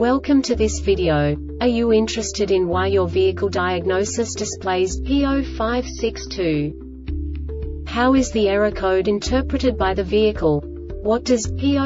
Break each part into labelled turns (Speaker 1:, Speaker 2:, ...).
Speaker 1: Welcome to this video. Are you interested in why your vehicle diagnosis displays P0562? How is the error code interpreted by the vehicle? What does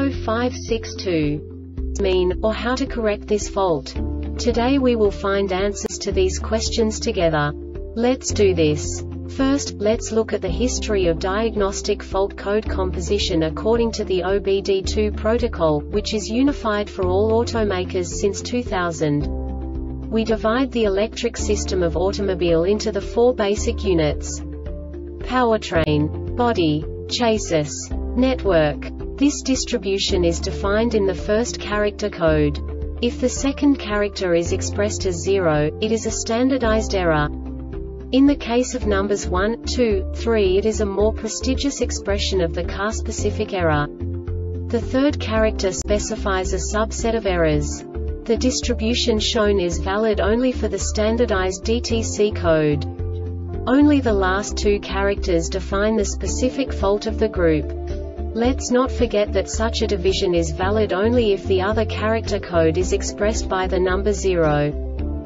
Speaker 1: P0562 mean, or how to correct this fault? Today we will find answers to these questions together. Let's do this. First, let's look at the history of diagnostic fault code composition according to the OBD2 protocol, which is unified for all automakers since 2000. We divide the electric system of automobile into the four basic units: powertrain, body, chassis, network. This distribution is defined in the first character code. If the second character is expressed as 0, it is a standardized error. In the case of numbers 1, 2, 3, it is a more prestigious expression of the car-specific error. The third character specifies a subset of errors. The distribution shown is valid only for the standardized DTC code. Only the last two characters define the specific fault of the group. Let's not forget that such a division is valid only if the other character code is expressed by the number 0.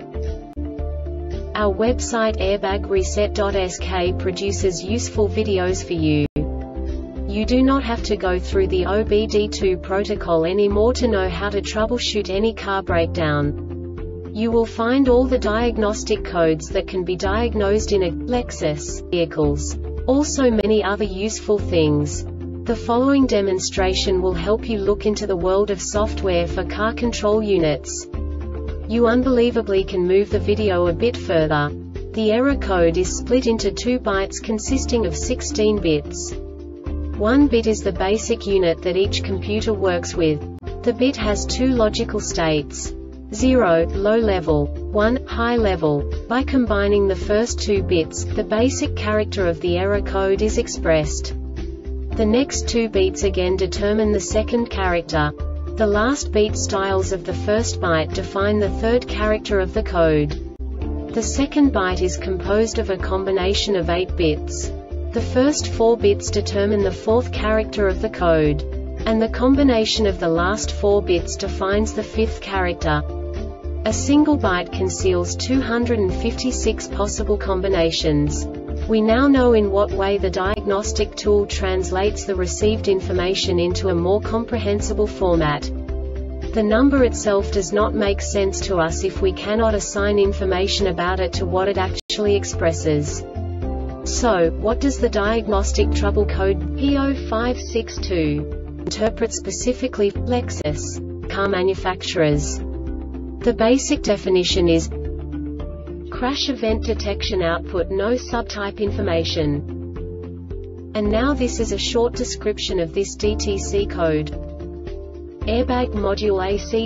Speaker 1: Our website airbagreset.sk produces useful videos for you. You do not have to go through the OBD2 protocol anymore to know how to troubleshoot any car breakdown. You will find all the diagnostic codes that can be diagnosed in a Lexus vehicles. Also many other useful things. The following demonstration will help you look into the world of software for car control units. You unbelievably can move the video a bit further. The error code is split into 2 bytes consisting of 16 bits. 1 bit is the basic unit that each computer works with. The bit has 2 logical states: 0, low level, 1, high level. By combining the first 2 bits, the basic character of the error code is expressed. The next 2 beats again determine the second character. The last beat styles of the first byte define the third character of the code. The second byte is composed of a combination of 8 bits. The first 4 bits determine the fourth character of the code. And the combination of the last 4 bits defines the fifth character. A single byte conceals 256 possible combinations. We now know in what way the diagnostic tool translates the received information into a more comprehensible format. The number itself does not make sense to us if we cannot assign information about it to what it actually expresses. So, what does the diagnostic trouble code P0562 interpret specifically for Lexus car manufacturers? The basic definition is crash event detection output, no subtype information. And now this is a short description of this DTC code. Airbag module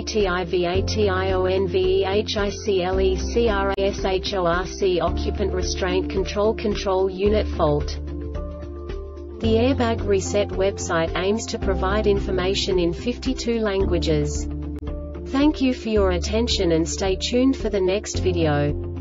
Speaker 1: ACTIVATIONVEHICLECRASHORC occupant restraint control unit fault. The Airbag Reset website aims to provide information in 52 languages. Thank you for your attention and stay tuned for the next video.